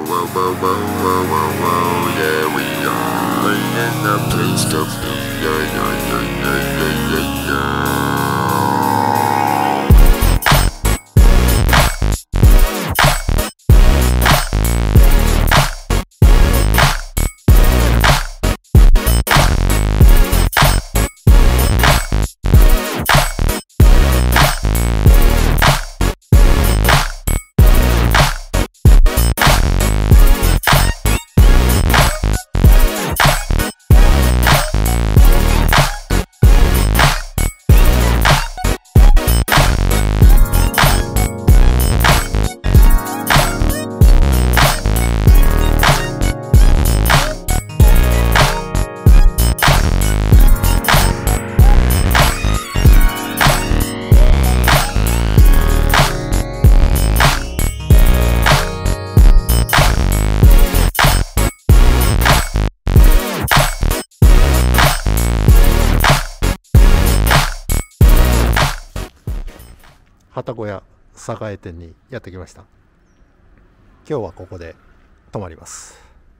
Yeah, we are in the place of 旅籠屋栄店にやってきました。今日はここで泊まります。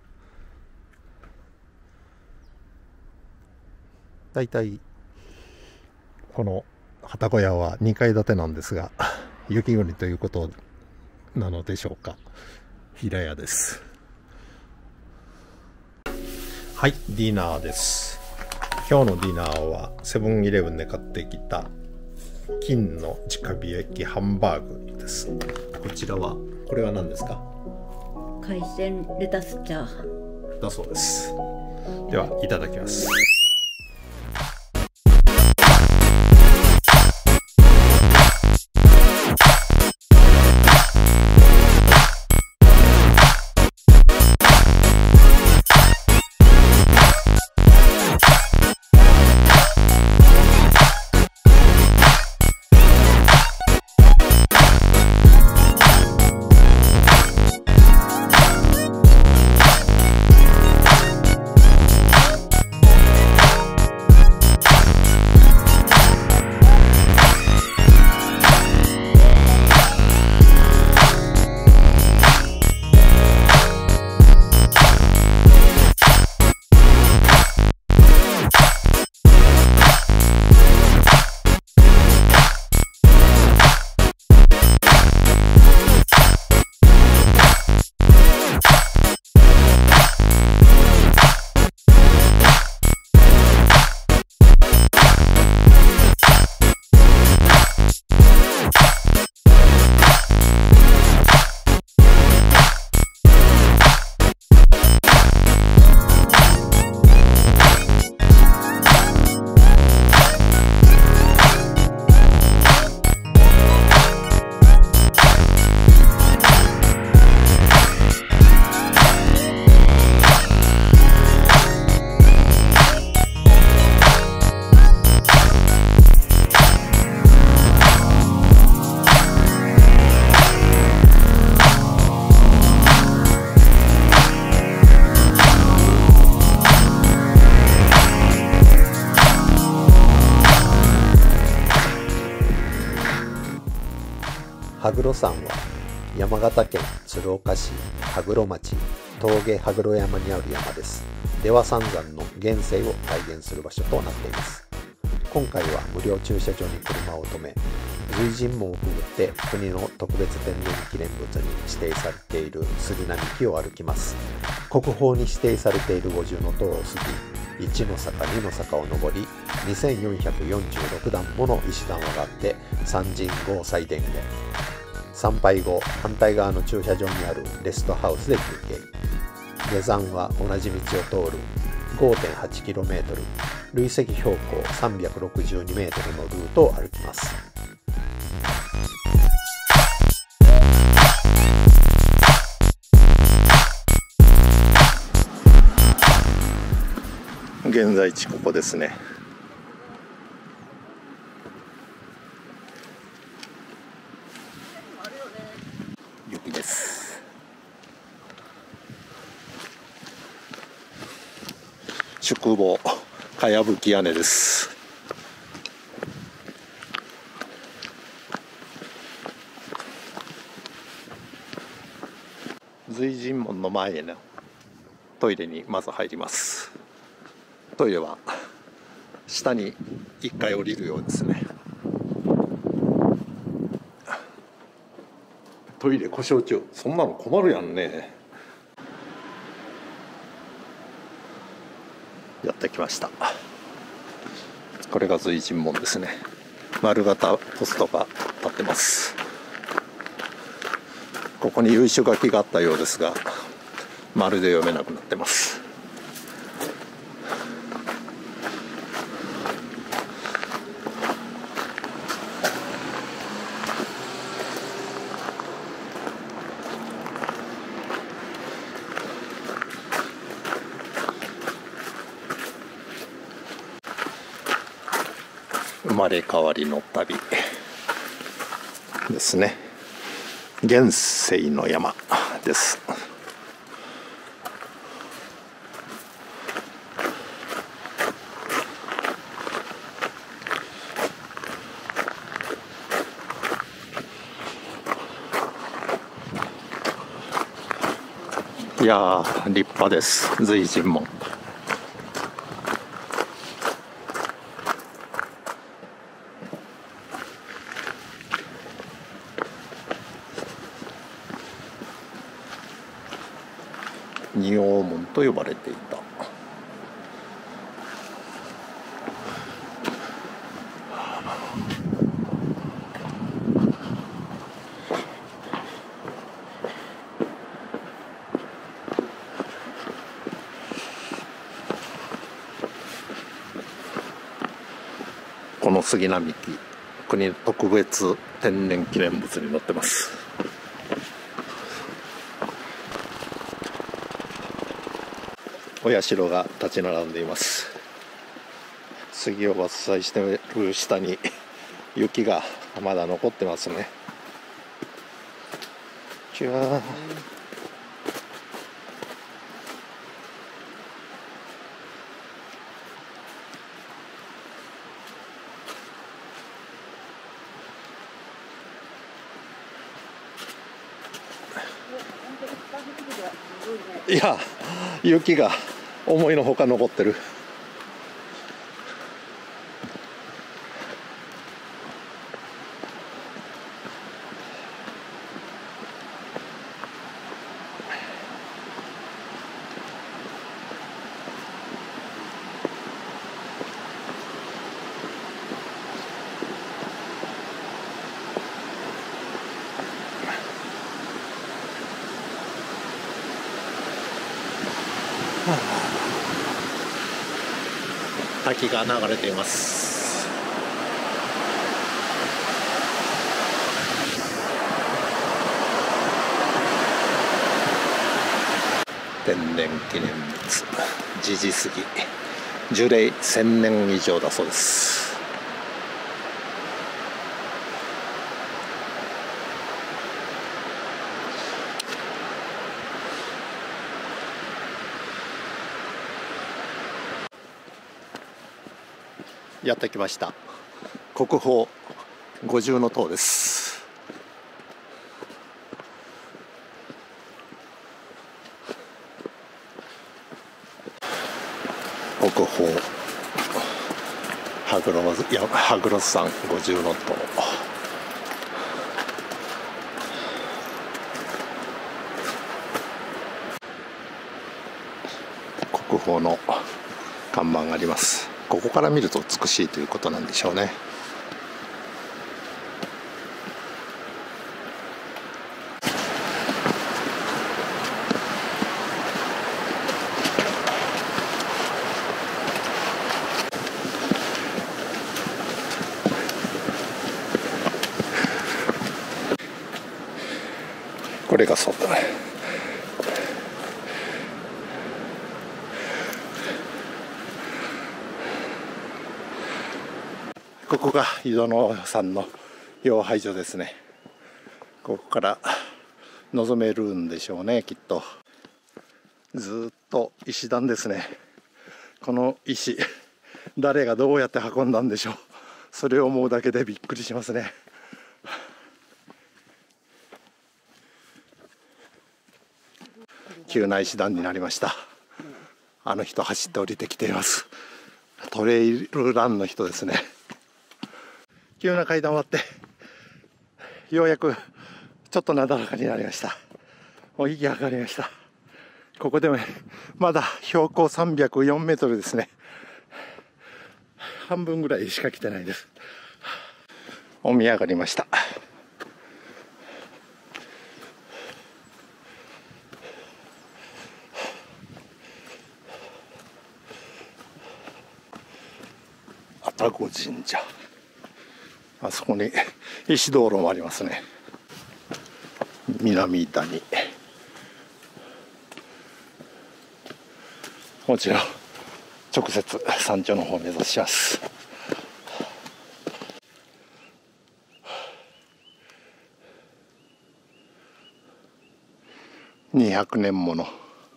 だいたいこの旅籠屋は2階建てなんですが、雪国ということなのでしょうか、平屋です。はい、ディナーです。今日のディナーはセブンイレブンで買ってきた金の直火焼きハンバーグです。こちらは、これは何ですか？ 海鮮レタスチャーハンだそうです。では、いただきます。羽黒山は山形県鶴岡市羽黒町峠羽黒山にある山です。出羽三山の現世を体現する場所となっています。今回は無料駐車場に車を止め、随神門をくぐって国の特別天然記念物に指定されている杉並木を歩きます。国宝に指定されている五重塔を過ぎ、1の坂2の坂を上り、2446段もの石段を上がって三神合祭殿へ。参拝後、反対側の駐車場にあるレストハウスで休憩。下山は同じ道を通る 5.8km、累積標高 362m のルートを歩きます。現在地ここですね。雪です。宿坊かやぶき屋根です。 随神門の前のトイレにまず入ります。トイレは下に1回降りるようですね。トイレ故障中。そんなの困るやんね。やってきました。これが随神門ですね。丸型ポストが立ってます。ここに由緒書きがあったようですが、まるで読めなくなってます。生まれ変わりの旅ですね。現世の山です。いやー、立派です。随神門。仁王門と呼ばれていた。この杉並木、国特別天然記念物に載ってます。お社が立ち並んでいます。杉を伐採している下に雪がまだ残ってますね。じゃあいや、雪が思いのほか残ってる。滝が流れています。天然記念物地地杉、樹齢1000年以上だそうです。やってきました。国宝五重塔です。国宝羽黒山五重塔。国宝の看板があります。ここから見ると美しいということなんでしょうね。これがそうだね。ここが井戸野さんの養廃所ですね。ここから望めるんでしょうね、きっと。ずっと石段ですね。この石、誰がどうやって運んだんでしょう。それを思うだけでびっくりしますね。 急な石段になりました。あの人走って降りてきています。トレイルランの人ですね。急な階段終わってようやくちょっとなだらかになりました。もう息が上がりました。ここでもまだ標高304メートルですね。半分ぐらいしか来てないです。お見上がりました。愛宕神社、あそこに石道路もありますね。南谷、もちろん直接山頂の方を目指します。200年もの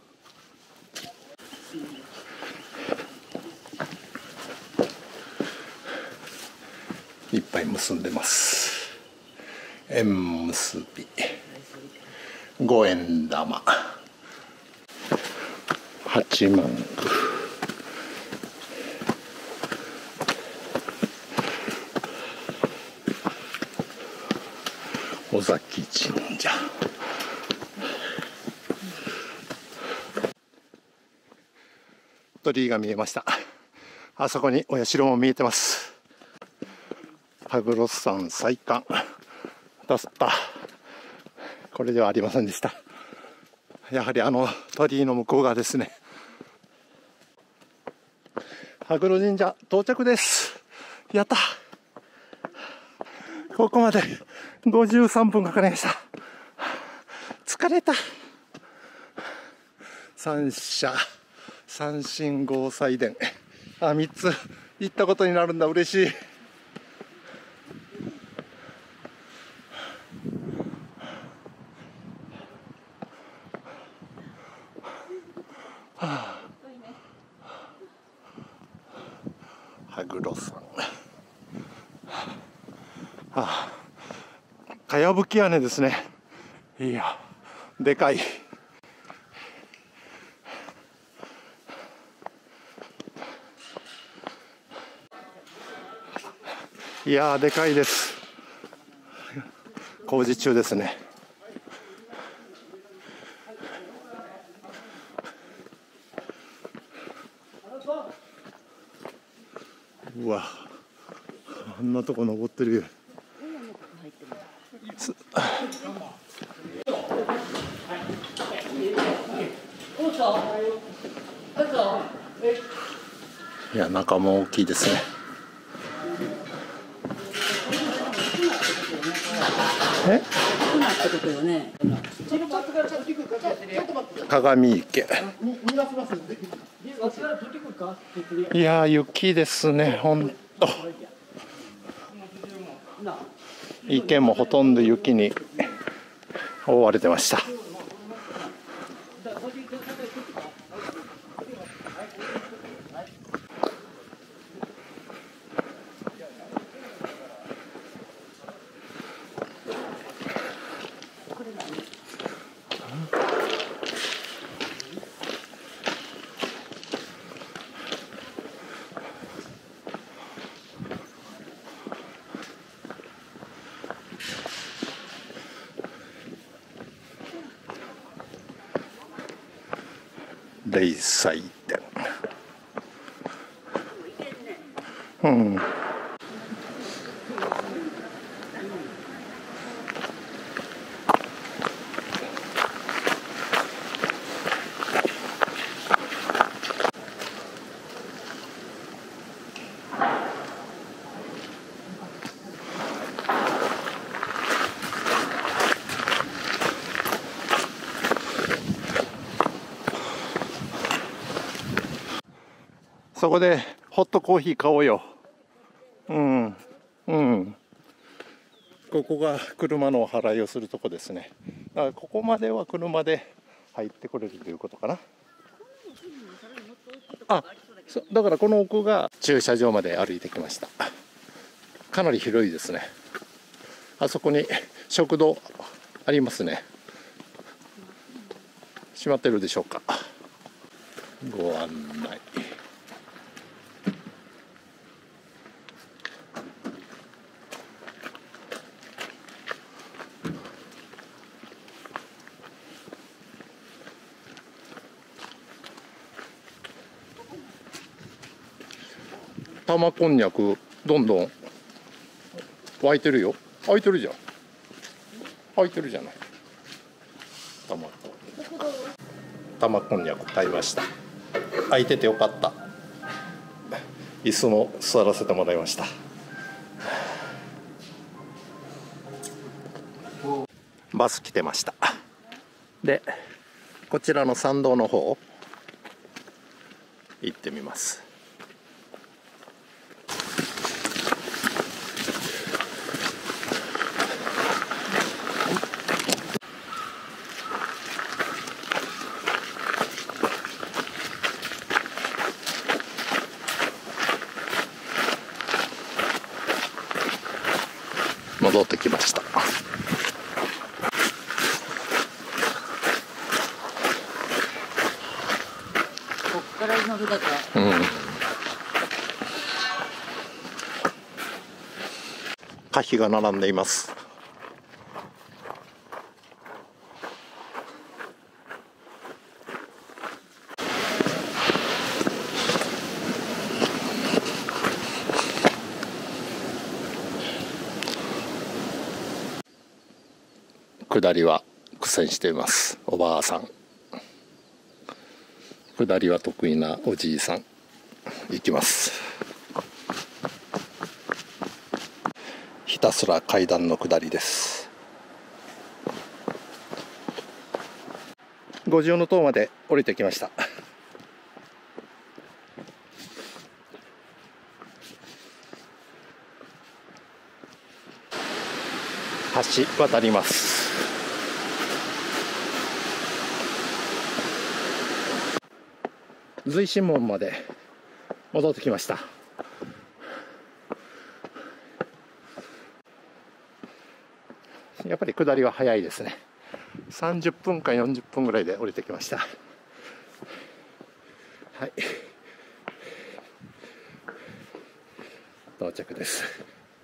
いっぱい結んでます。縁結び、五円玉、八幡宮、尾崎神社、鳥居が見えました。あそこにお社も見えてます。羽黒山最寒だった。これではありませんでした。やはりあの鳥居の向こう側ですね。羽黒神社到着です。やった。ここまで53分かかりました。疲れた。三社三神合祭殿、3つ行ったことになるんだ。嬉しい。羽黒山、かやぶき屋根ですね。いや、でかい。いやー、でかいです。工事中ですね。うわ、あんなとこ登ってるよ。いや、中も大きいですね。鏡池。いやー、雪ですね。ほんと池もほとんど雪に覆われてました。霊祭殿。うん。そこでホットコーヒー買おうよ。うんうん。ここが車のお払いをするとこですね。だからここまでは車で入ってこれるということかな。あ、だからこの奥が駐車場まで歩いてきました。かなり広いですね。あそこに食堂ありますね。 閉まってるでしょうか。ご案内。玉こんにゃくどんどん湧いてるよ。開いてるじゃん。開いてるじゃない。玉こんにゃく買いました。開いててよかった。椅子も座らせてもらいました。バス来てました。でこちらの参道の方行ってみます。戻ってきました。 こっから乗るだか。 歌碑が並んでいます。下りは苦戦しています。おばあさん。下りは得意なおじいさん。行きます。ひたすら階段の下りです。五重塔まで降りてきました。橋渡ります。随神門まで戻ってきました。やっぱり下りは早いですね。30分か40分ぐらいで降りてきました。はい、到着です。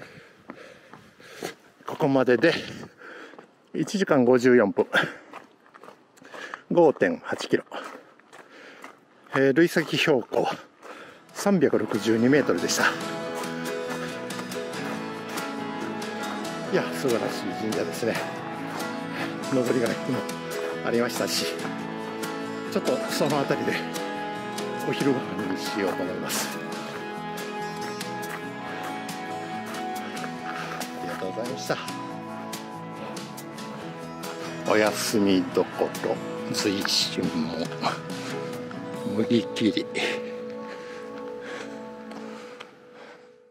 ここまでで1時間54分 5.8 キロ、累積標高362メートルでした。いや、素晴らしい神社ですね。上りがもありましたし、ちょっとその辺りでお昼ご飯にしようと思います。ありがとうございました。お休みどころ随神門、麦切り。